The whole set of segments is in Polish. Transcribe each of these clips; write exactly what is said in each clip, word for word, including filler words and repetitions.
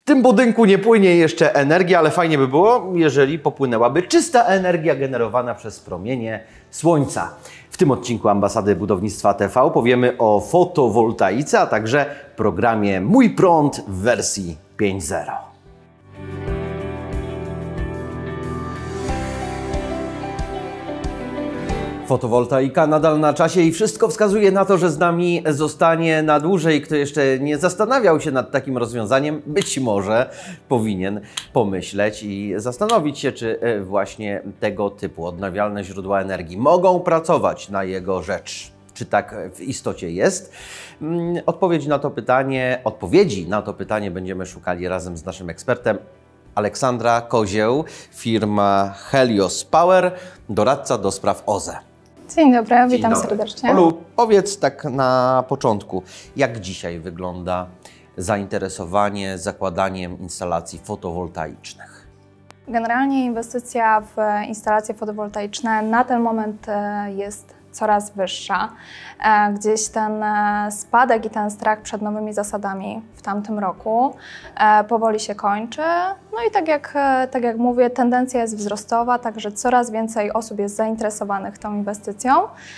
tym budynku nie płynie jeszcze energia, ale fajnie by było, jeżeli popłynęłaby czysta energia generowana przez promienie słońca. W tym odcinku Ambasady Budownictwa T V powiemy o fotowoltaice, a także programie Mój Prąd w wersji pięć zero. Fotowoltaika nadal na czasie i wszystko wskazuje na to, że z nami zostanie na dłużej. Kto jeszcze nie zastanawiał się nad takim rozwiązaniem, być może powinien pomyśleć i zastanowić się, czy właśnie tego typu odnawialne źródła energii mogą pracować na jego rzecz. Czy tak w istocie jest? Odpowiedź na to pytanie, odpowiedzi na to pytanie będziemy szukali razem z naszym ekspertem. Aleksandra Kozieł, firma Helios Power, doradca do spraw O Z E. Dzień dobry, Dzień witam dobry. serdecznie. Olu, powiedz tak na początku, jak dzisiaj wygląda zainteresowanie zakładaniem instalacji fotowoltaicznych? Generalnie inwestycja w instalacje fotowoltaiczne na ten moment jest coraz wyższa. Gdzieś ten spadek i ten strach przed nowymi zasadami w tamtym roku powoli się kończy. No i tak jak, tak jak mówię, tendencja jest wzrostowa, także coraz więcej osób jest zainteresowanych tą inwestycją.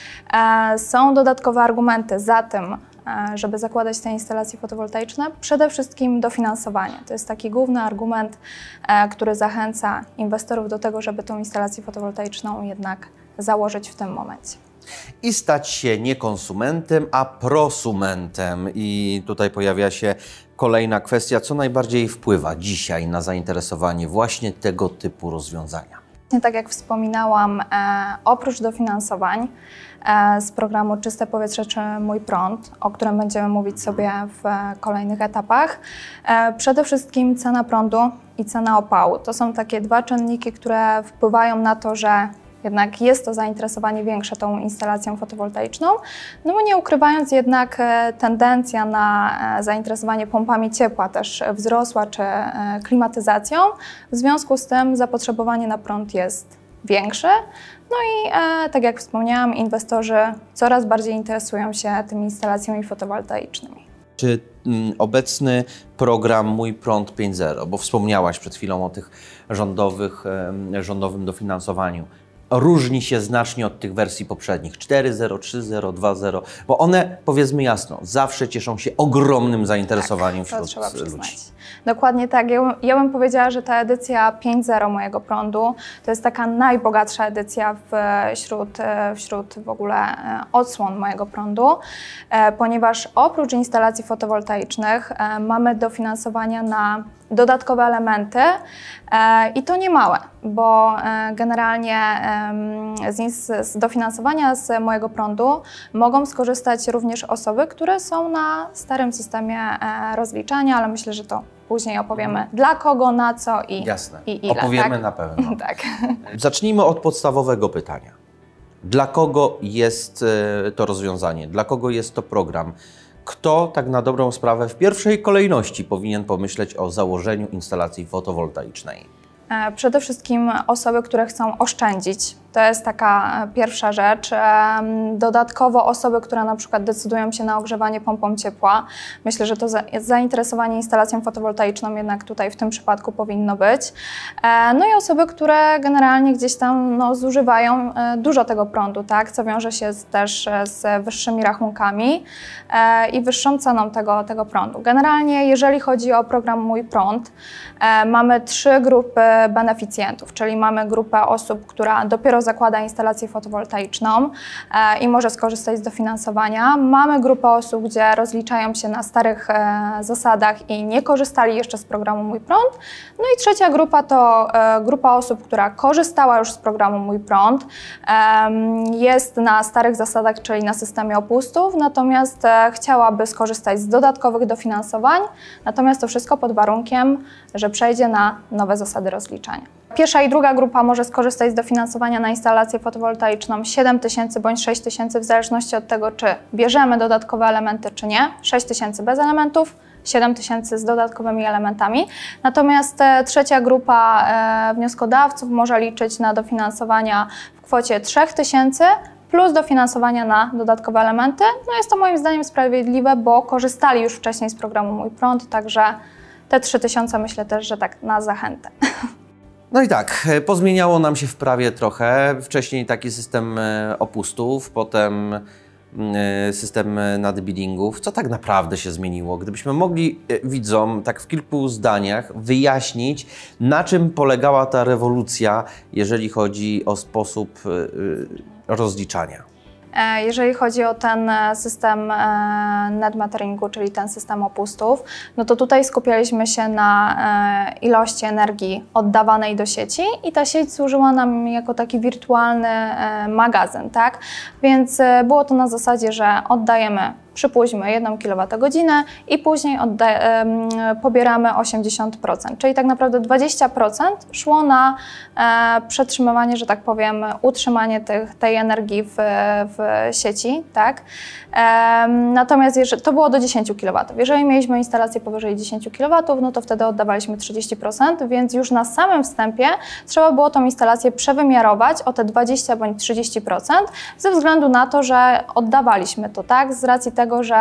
Są dodatkowe argumenty za tym, żeby zakładać te instalacje fotowoltaiczne, przede wszystkim dofinansowanie. To jest taki główny argument, który zachęca inwestorów do tego, żeby tą instalację fotowoltaiczną jednak założyć w tym momencie. I stać się nie konsumentem, a prosumentem. I tutaj pojawia się kolejna kwestia, co najbardziej wpływa dzisiaj na zainteresowanie właśnie tego typu rozwiązania. Tak jak wspominałam, e, oprócz dofinansowań e, z programu Czyste Powietrze czy Mój Prąd, o którym będziemy mówić sobie w e, kolejnych etapach, e, przede wszystkim cena prądu i cena opału. To są takie dwa czynniki, które wpływają na to, że jednak jest to zainteresowanie większe tą instalacją fotowoltaiczną, no bo nie ukrywając jednak tendencja na zainteresowanie pompami ciepła też wzrosła, czy klimatyzacją. W związku z tym zapotrzebowanie na prąd jest większe. No i e, tak jak wspomniałam, inwestorzy coraz bardziej interesują się tymi instalacjami fotowoltaicznymi. Czy mm, obecny program Mój Prąd pięć zero, bo wspomniałaś przed chwilą o tych rządowych, e, rządowym dofinansowaniu, różni się znacznie od tych wersji poprzednich cztery zero, trzy zero, dwa zero, bo one, powiedzmy jasno, zawsze cieszą się ogromnym zainteresowaniem tak, to wśród trzeba ludzi. przyznać. Dokładnie tak. Ja, ja bym powiedziała, że ta edycja pięć zero Mojego Prądu to jest taka najbogatsza edycja w, wśród, wśród w ogóle odsłon Mojego Prądu, ponieważ oprócz instalacji fotowoltaicznych mamy dofinansowania na dodatkowe elementy i to nie małe, bo generalnie z, z dofinansowania z Mojego Prądu mogą skorzystać również osoby, które są na starym systemie rozliczania, ale myślę, że to później opowiemy dla kogo, na co i, Jasne. i ile. Opowiemy tak? na pewno. Tak. Zacznijmy od podstawowego pytania. Dla kogo jest to rozwiązanie? Dla kogo jest to program? Kto tak na dobrą sprawę w pierwszej kolejności powinien pomyśleć o założeniu instalacji fotowoltaicznej? Przede wszystkim osoby, które chcą oszczędzić. To jest taka pierwsza rzecz. Dodatkowo osoby, które na przykład decydują się na ogrzewanie pompą ciepła. Myślę, że to zainteresowanie instalacją fotowoltaiczną jednak tutaj w tym przypadku powinno być. No i osoby, które generalnie gdzieś tam no, zużywają dużo tego prądu, tak? Co wiąże się z, też z wyższymi rachunkami i wyższą ceną tego, tego prądu. Generalnie jeżeli chodzi o program Mój Prąd, mamy trzy grupy beneficjentów, czyli mamy grupę osób, która dopiero zakłada instalację fotowoltaiczną e, i może skorzystać z dofinansowania. Mamy grupę osób, gdzie rozliczają się na starych e, zasadach i nie korzystali jeszcze z programu Mój Prąd. No i trzecia grupa to e, grupa osób, która korzystała już z programu Mój Prąd, e, jest na starych zasadach, czyli na systemie opustów, natomiast e, chciałaby skorzystać z dodatkowych dofinansowań, natomiast to wszystko pod warunkiem, że przejdzie na nowe zasady rozliczania. Pierwsza i druga grupa może skorzystać z dofinansowania na instalację fotowoltaiczną siedem tysięcy bądź sześć tysięcy w zależności od tego, czy bierzemy dodatkowe elementy, czy nie. sześć tysięcy bez elementów, siedem tysięcy z dodatkowymi elementami. Natomiast e, trzecia grupa e, wnioskodawców może liczyć na dofinansowania w kwocie trzy tysiące plus dofinansowania na dodatkowe elementy. No jest to moim zdaniem sprawiedliwe, bo korzystali już wcześniej z programu Mój Prąd, także te trzy tysiące myślę też, że tak na zachętę. No i tak, pozmieniało nam się w prawie trochę. Wcześniej taki system opustów, potem system nadbillingów. Co tak naprawdę się zmieniło? Gdybyśmy mogli widzom tak w kilku zdaniach wyjaśnić, na czym polegała ta rewolucja, jeżeli chodzi o sposób rozliczania. Jeżeli chodzi o ten system net meteringu, czyli ten system opustów, no to tutaj skupialiśmy się na ilości energii oddawanej do sieci i ta sieć służyła nam jako taki wirtualny magazyn, tak? Więc było to na zasadzie, że oddajemy, przypuśćmy, jedną kilowatogodzinę i później pobieramy osiemdziesiąt procent, czyli tak naprawdę dwadzieścia procent szło na e, przetrzymywanie, że tak powiem, utrzymanie tych, tej energii w, w sieci, tak? E, natomiast jeżeli, to było do dziesięciu kilowatów. Jeżeli mieliśmy instalację powyżej dziesięciu kilowatów, no to wtedy oddawaliśmy trzydzieści procent, więc już na samym wstępie trzeba było tą instalację przewymiarować o te dwadzieścia bądź trzydzieści procent ze względu na to, że oddawaliśmy to, tak? Z racji tego, że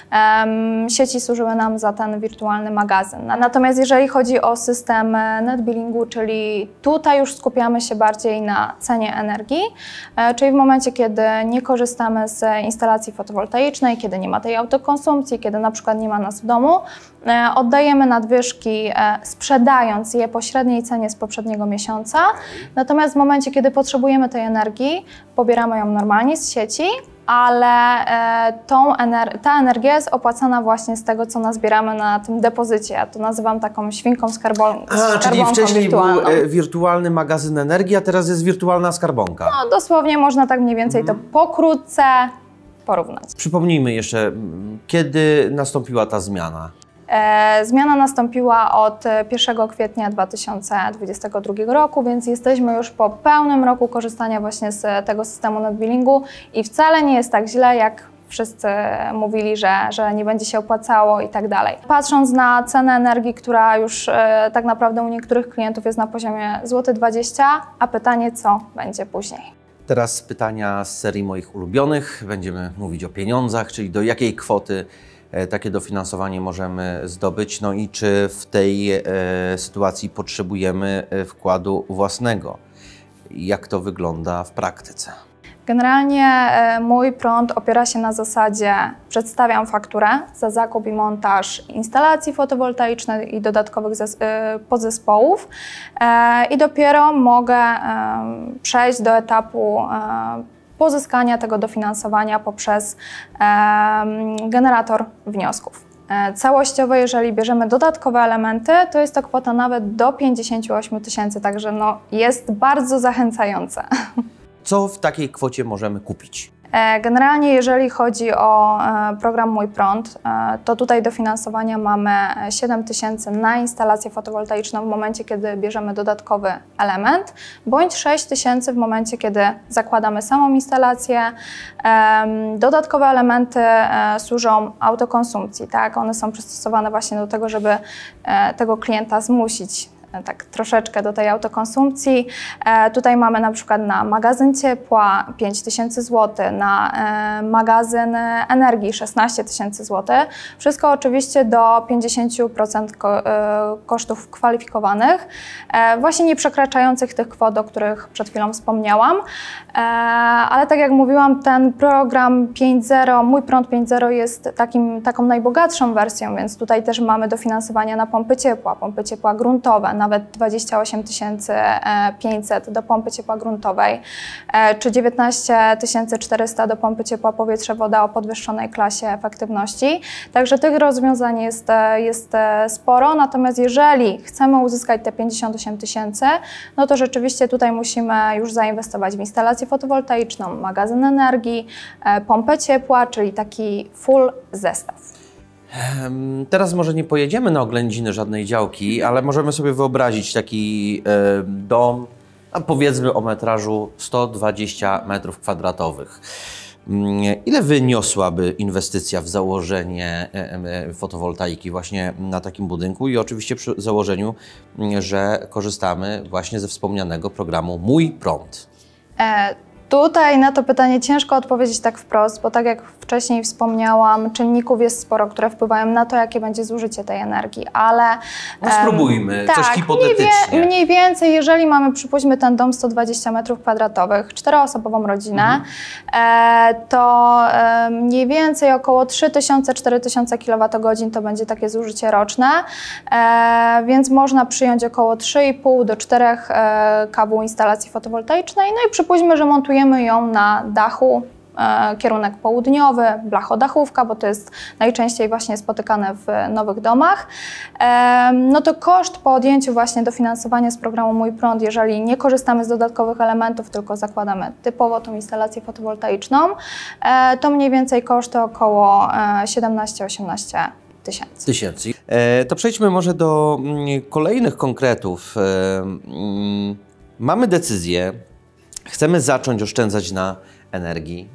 um, sieci służyły nam za ten wirtualny magazyn. Natomiast jeżeli chodzi o system net billingu, czyli tutaj już skupiamy się bardziej na cenie energii, e, czyli w momencie, kiedy nie korzystamy z instalacji fotowoltaicznej, kiedy nie ma tej autokonsumpcji, kiedy na przykład nie ma nas w domu, e, oddajemy nadwyżki, e, sprzedając je po średniej cenie z poprzedniego miesiąca. Natomiast w momencie, kiedy potrzebujemy tej energii, pobieramy ją normalnie z sieci, ale e, tą ener ta energia jest opłacana właśnie z tego, co nazbieramy na tym depozycie. Ja to nazywam taką świnką skarbon a, czyli wcześniej wirtualną. był e, wirtualny magazyn energii, a teraz jest wirtualna skarbonka. No dosłownie można tak mniej więcej mm. to pokrótce porównać. Przypomnijmy jeszcze, kiedy nastąpiła ta zmiana? E, zmiana nastąpiła od pierwszego kwietnia dwa tysiące dwudziestego drugiego roku, więc jesteśmy już po pełnym roku korzystania właśnie z tego systemu net billingu i wcale nie jest tak źle, jak wszyscy mówili, że, że nie będzie się opłacało i tak dalej. Patrząc na cenę energii, która już e, tak naprawdę u niektórych klientów jest na poziomie dwadzieścia złotych, a pytanie, co będzie później. Teraz pytania z serii moich ulubionych. Będziemy mówić o pieniądzach, czyli do jakiej kwoty takie dofinansowanie możemy zdobyć, no i czy w tej e, sytuacji potrzebujemy wkładu własnego. Jak to wygląda w praktyce? Generalnie e, mój prąd opiera się na zasadzie, przedstawiam fakturę za zakup i montaż instalacji fotowoltaicznej i dodatkowych zes e, podzespołów e, i dopiero mogę e, przejść do etapu e, pozyskania tego dofinansowania poprzez e, generator wniosków. E, całościowo, jeżeli bierzemy dodatkowe elementy, to jest to kwota nawet do pięćdziesięciu ośmiu tysięcy, także no, jest bardzo zachęcające. Co w takiej kwocie możemy kupić? Generalnie jeżeli chodzi o program Mój Prąd, to tutaj dofinansowania mamy siedem tysięcy na instalację fotowoltaiczną w momencie, kiedy bierzemy dodatkowy element, bądź sześć tysięcy w momencie, kiedy zakładamy samą instalację. Dodatkowe elementy służą autokonsumpcji, tak? One są przystosowane właśnie do tego, żeby tego klienta zmusić tak troszeczkę do tej autokonsumpcji. E, tutaj mamy na przykład na magazyn ciepła pięć tysięcy złotych, na e, magazyn energii szesnaście tysięcy złotych. Wszystko oczywiście do pięćdziesięciu procent ko, e, kosztów kwalifikowanych, e, właśnie nie przekraczających tych kwot, o których przed chwilą wspomniałam. E, ale tak jak mówiłam, ten program pięć zero, Mój Prąd pięć zero jest takim, taką najbogatszą wersją, więc tutaj też mamy dofinansowania na pompy ciepła, pompy ciepła gruntowe, nawet dwadzieścia osiem tysięcy pięćset do pompy ciepła gruntowej, czy dziewiętnaście tysięcy czterysta do pompy ciepła powietrze-woda o podwyższonej klasie efektywności. Także tych rozwiązań jest, jest sporo, natomiast jeżeli chcemy uzyskać te pięćdziesiąt osiem tysięcy, no to rzeczywiście tutaj musimy już zainwestować w instalację fotowoltaiczną, magazyn energii, pompę ciepła, czyli taki full zestaw. Teraz może nie pojedziemy na oględziny żadnej działki, ale możemy sobie wyobrazić taki dom, a powiedzmy o metrażu sto dwadzieścia metrów kwadratowych. Ile wyniosłaby inwestycja w założenie fotowoltaiki właśnie na takim budynku i oczywiście przy założeniu, że korzystamy właśnie ze wspomnianego programu Mój Prąd? E Tutaj na to pytanie ciężko odpowiedzieć tak wprost, bo tak jak wcześniej wspomniałam, czynników jest sporo, które wpływają na to, jakie będzie zużycie tej energii, ale... No spróbujmy, um, coś tak, hipotetycznie. Mniej, wie, mniej więcej, jeżeli mamy, przypuśćmy, ten dom sto dwadzieścia metrów kwadratowych, czteroosobową rodzinę, mhm. e, to e, mniej więcej około trzy tysiące do czterech tysięcy kilowatogodzin to będzie takie zużycie roczne, e, więc można przyjąć około trzy i pół do czterech e, kW instalacji fotowoltaicznej, no i przypuśćmy, że montujemy ją na dachu, e, kierunek południowy, blachodachówka, bo to jest najczęściej właśnie spotykane w nowych domach, e, no to koszt po odjęciu właśnie dofinansowania z programu Mój Prąd, jeżeli nie korzystamy z dodatkowych elementów, tylko zakładamy typowo tą instalację fotowoltaiczną, e, to mniej więcej koszt to około e, siedemnaście do osiemnastu tysięcy. Tysięcy. E, to przejdźmy może do mm, kolejnych konkretów. E, mm, mamy decyzję, chcemy zacząć oszczędzać na energii.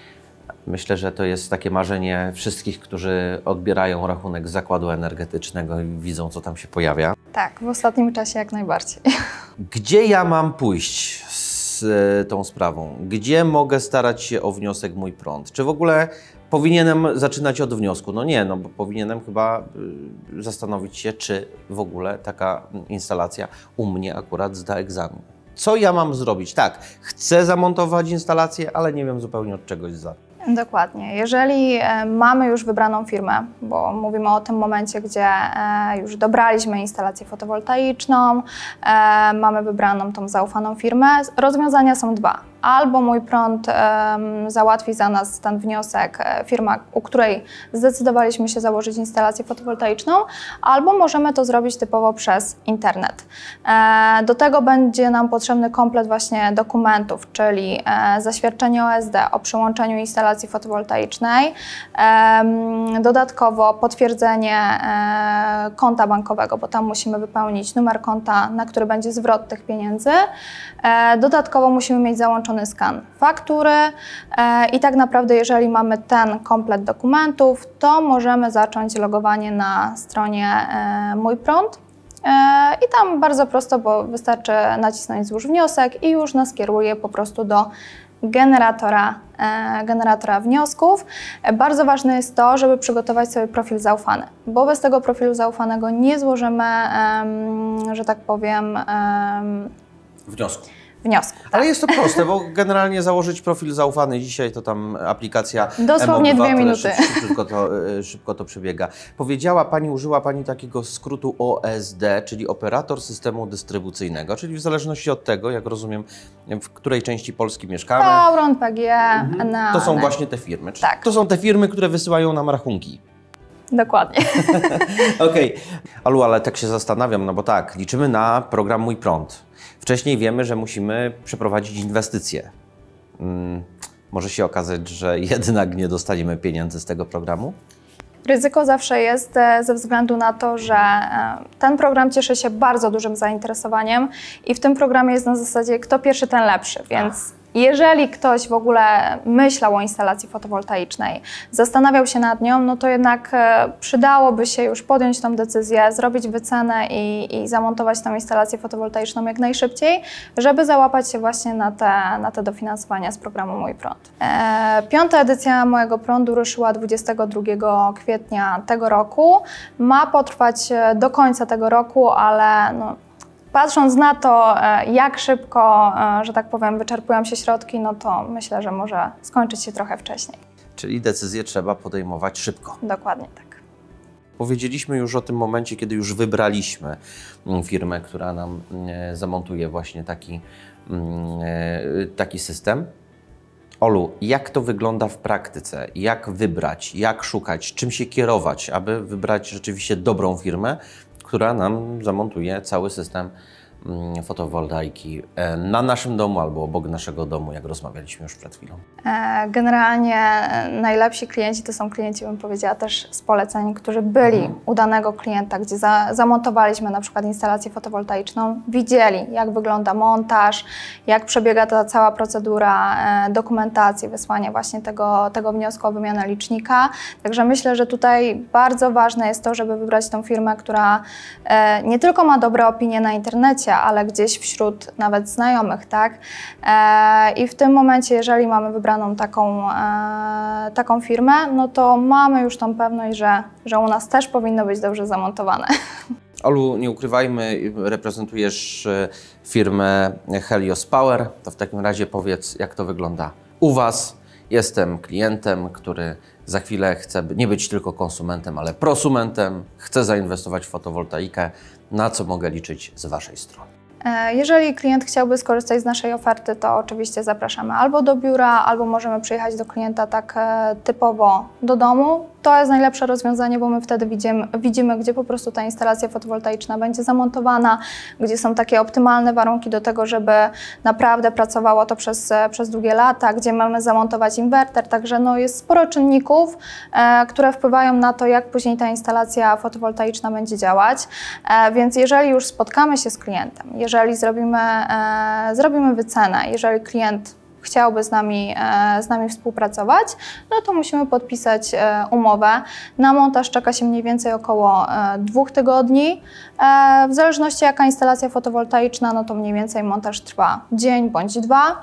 Myślę, że to jest takie marzenie wszystkich, którzy odbierają rachunek z zakładu energetycznego i widzą, co tam się pojawia. Tak, w ostatnim czasie jak najbardziej. Gdzie ja mam pójść z e, tą sprawą? Gdzie mogę starać się o wniosek Mój Prąd? Czy w ogóle powinienem zaczynać od wniosku? No nie, no bo powinienem chyba y, zastanowić się, czy w ogóle taka instalacja u mnie akurat zda egzamin. Co ja mam zrobić? Tak, chcę zamontować instalację, ale nie wiem zupełnie od czegoś za. Dokładnie. Jeżeli e, mamy już wybraną firmę, bo mówimy o tym momencie, gdzie e, już dobraliśmy instalację fotowoltaiczną, e, mamy wybraną tą zaufaną firmę, rozwiązania są dwa. Albo Mój Prąd e, załatwi za nas ten wniosek e, firma, u której zdecydowaliśmy się założyć instalację fotowoltaiczną, albo możemy to zrobić typowo przez internet. E, do tego będzie nam potrzebny komplet właśnie dokumentów, czyli e, zaświadczenie o S D o przyłączeniu instalacji fotowoltaicznej, e, dodatkowo potwierdzenie e, konta bankowego, bo tam musimy wypełnić numer konta, na który będzie zwrot tych pieniędzy. E, dodatkowo musimy mieć załączony skan faktury e, i tak naprawdę jeżeli mamy ten komplet dokumentów, to możemy zacząć logowanie na stronie e, Mój Prąd. I tam bardzo prosto, bo wystarczy nacisnąć złóż wniosek i już nas kieruje po prostu do generatora, e, generatora wniosków. Bardzo ważne jest to, żeby przygotować sobie profil zaufany, bo bez tego profilu zaufanego nie złożymy, e, że tak powiem, e, Wniosku. wniosku. Ale jest to proste, bo generalnie założyć profil zaufany dzisiaj to tam aplikacja dosłownie dwie minuty. Szybko to, szybko to przebiega. Powiedziała Pani, użyła Pani takiego skrótu O S D, czyli operator systemu dystrybucyjnego, czyli w zależności od tego, jak rozumiem, w której części Polski mieszkamy. Tauron, P G E, mhm. N E O. To są właśnie te firmy. Tak. To są te firmy, które wysyłają nam rachunki. Dokładnie. Okej. Okay. Alu, ale tak się zastanawiam, no bo tak, liczymy na program Mój Prąd. Wcześniej wiemy, że musimy przeprowadzić inwestycje. Hmm, może się okazać, że jednak nie dostaniemy pieniędzy z tego programu? Ryzyko zawsze jest ze względu na to, że ten program cieszy się bardzo dużym zainteresowaniem i w tym programie jest na zasadzie kto pierwszy, ten lepszy, więc jeżeli ktoś w ogóle myślał o instalacji fotowoltaicznej, zastanawiał się nad nią, no to jednak przydałoby się już podjąć tą decyzję, zrobić wycenę i, i zamontować tą instalację fotowoltaiczną jak najszybciej, żeby załapać się właśnie na te, na te dofinansowania z programu Mój Prąd. E, piąta edycja Mojego Prądu ruszyła dwudziestego drugiego kwietnia tego roku. Ma potrwać do końca tego roku, ale no, patrząc na to, jak szybko, że tak powiem, wyczerpują się środki, no to myślę, że może skończyć się trochę wcześniej. Czyli decyzję trzeba podejmować szybko. Dokładnie tak. Powiedzieliśmy już o tym momencie, kiedy już wybraliśmy firmę, która nam zamontuje właśnie taki, taki system. Olu, jak to wygląda w praktyce? Jak wybrać, jak szukać, czym się kierować, aby wybrać rzeczywiście dobrą firmę, która nam zamontuje cały system fotowoltaiki na naszym domu albo obok naszego domu, jak rozmawialiśmy już przed chwilą? Generalnie najlepsi klienci to są klienci, bym powiedziała, też z poleceń, którzy byli mhm. u danego klienta, gdzie za, zamontowaliśmy na przykład instalację fotowoltaiczną, widzieli, jak wygląda montaż, jak przebiega ta cała procedura dokumentacji, wysłania właśnie tego, tego wniosku o wymianę licznika. Także myślę, że tutaj bardzo ważne jest to, żeby wybrać tą firmę, która nie tylko ma dobre opinie na internecie, życia, ale gdzieś wśród nawet znajomych, tak? E, I w tym momencie, jeżeli mamy wybraną taką, e, taką firmę, no to mamy już tą pewność, że, że u nas też powinno być dobrze zamontowane. Olu, nie ukrywajmy, reprezentujesz firmę Helios Power, to w takim razie powiedz, jak to wygląda u Was. Jestem klientem, który za chwilę chce nie być tylko konsumentem, ale prosumentem, chce zainwestować w fotowoltaikę. Na co mogę liczyć z Waszej strony? Jeżeli klient chciałby skorzystać z naszej oferty, to oczywiście zapraszamy albo do biura, albo możemy przyjechać do klienta tak typowo do domu. To jest najlepsze rozwiązanie, bo my wtedy widzimy, widzimy, gdzie po prostu ta instalacja fotowoltaiczna będzie zamontowana, gdzie są takie optymalne warunki do tego, żeby naprawdę pracowało to przez, przez długie lata, gdzie mamy zamontować inwerter. Także no jest sporo czynników, e, które wpływają na to, jak później ta instalacja fotowoltaiczna będzie działać. E, więc jeżeli już spotkamy się z klientem, jeżeli zrobimy, e, zrobimy wycenę, jeżeli klient chciałby z nami, e, z nami współpracować, no to musimy podpisać e, umowę. Na montaż czeka się mniej więcej około e, dwóch tygodni. E, w zależności jaka instalacja fotowoltaiczna, no to mniej więcej montaż trwa dzień bądź dwa.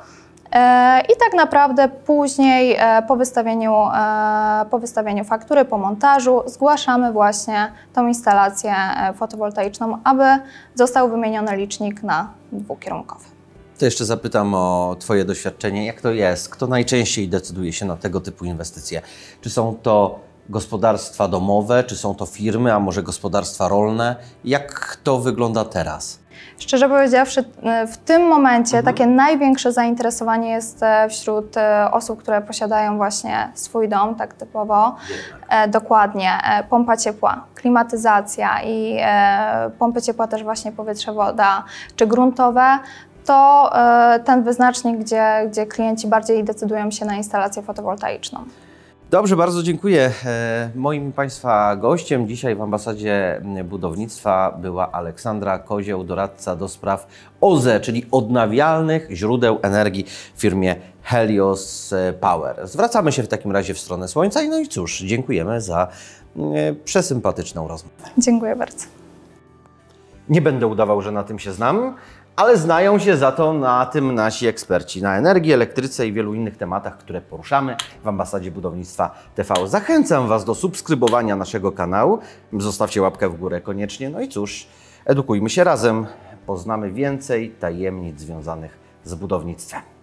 E, I tak naprawdę później e, po, wystawieniu, e, po wystawieniu faktury, po montażu zgłaszamy właśnie tą instalację e, fotowoltaiczną, aby został wymieniony licznik na dwukierunkowy. To jeszcze zapytam o Twoje doświadczenie. Jak to jest? Kto najczęściej decyduje się na tego typu inwestycje? Czy są to gospodarstwa domowe, czy są to firmy, a może gospodarstwa rolne? Jak to wygląda teraz? Szczerze powiedziawszy, w tym momencie Mhm. takie największe zainteresowanie jest wśród osób, które posiadają właśnie swój dom, tak typowo. E, dokładnie, e, pompa ciepła, klimatyzacja i e, pompy ciepła też właśnie powietrze, woda czy gruntowe. To e, ten wyznacznik, gdzie, gdzie klienci bardziej decydują się na instalację fotowoltaiczną. Dobrze, bardzo dziękuję. E, Moim Państwa gościem dzisiaj w Ambasadzie Budownictwa była Aleksandra Kozioł, doradca do spraw O Z E, czyli odnawialnych źródeł energii w firmie Helios Power. Zwracamy się w takim razie w stronę Słońca i no i cóż, dziękujemy za e, przesympatyczną rozmowę. Dziękuję bardzo. Nie będę udawał, że na tym się znam, ale znają się za to na tym nasi eksperci, na energii, elektryce i wielu innych tematach, które poruszamy w Ambasadzie Budownictwa T V. Zachęcam Was do subskrybowania naszego kanału, zostawcie łapkę w górę koniecznie, no i cóż, edukujmy się razem, poznamy więcej tajemnic związanych z budownictwem.